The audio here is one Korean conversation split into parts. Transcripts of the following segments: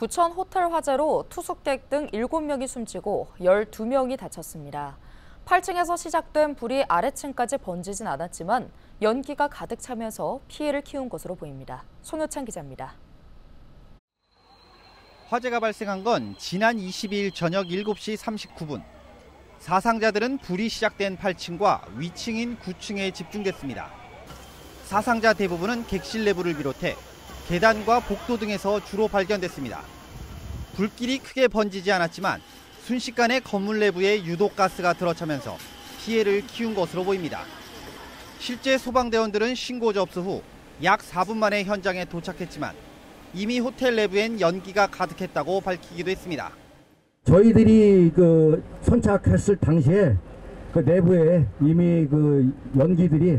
부천 호텔 화재로 투숙객 등 7명이 숨지고 12명이 다쳤습니다. 8층에서 시작된 불이 아래층까지 번지진 않았지만 연기가 가득 차면서 피해를 키운 것으로 보입니다. 송효찬 기자입니다. 화재가 발생한 건 지난 22일 저녁 7시 39분. 사상자들은 불이 시작된 8층과 위층인 9층에 집중됐습니다. 사상자 대부분은 객실 내부를 비롯해 계단과 복도 등에서 주로 발견됐습니다. 불길이 크게 번지지 않았지만 순식간에 건물 내부에 유독가스가 들어차면서 피해를 키운 것으로 보입니다. 실제 소방대원들은 신고 접수 후 약 4분 만에 현장에 도착했지만 이미 호텔 내부엔 연기가 가득했다고 밝히기도 했습니다. 저희들이 선착했을 당시에 내부에 이미 연기들이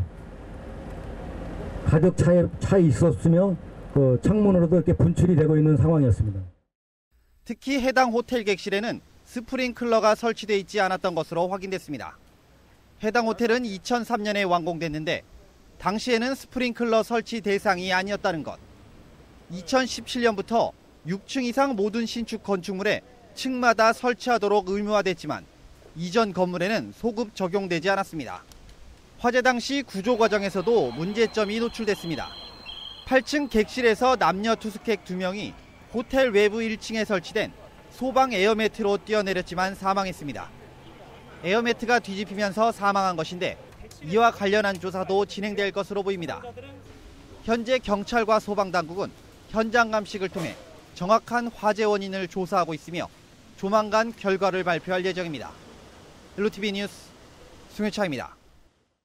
가득 차 있었으며 창문으로도 이렇게 분출이 되고 있는 상황이었습니다. 특히 해당 호텔 객실에는 스프링클러가 설치돼 있지 않았던 것으로 확인됐습니다. 해당 호텔은 2003년에 완공됐는데 당시에는 스프링클러 설치 대상이 아니었다는 것. 2017년부터 6층 이상 모든 신축 건축물에 층마다 설치하도록 의무화됐지만 이전 건물에는 소급 적용되지 않았습니다. 화재 당시 구조 과정에서도 문제점이 노출됐습니다. 8층 객실에서 남녀 투숙객 2명이 호텔 외부 1층에 설치된 소방 에어매트로 뛰어내렸지만 사망했습니다. 에어매트가 뒤집히면서 사망한 것인데 이와 관련한 조사도 진행될 것으로 보입니다. 현재 경찰과 소방당국은 현장 감식을 통해 정확한 화재 원인을 조사하고 있으며 조만간 결과를 발표할 예정입니다. 일루TV 뉴스 송효차입니다.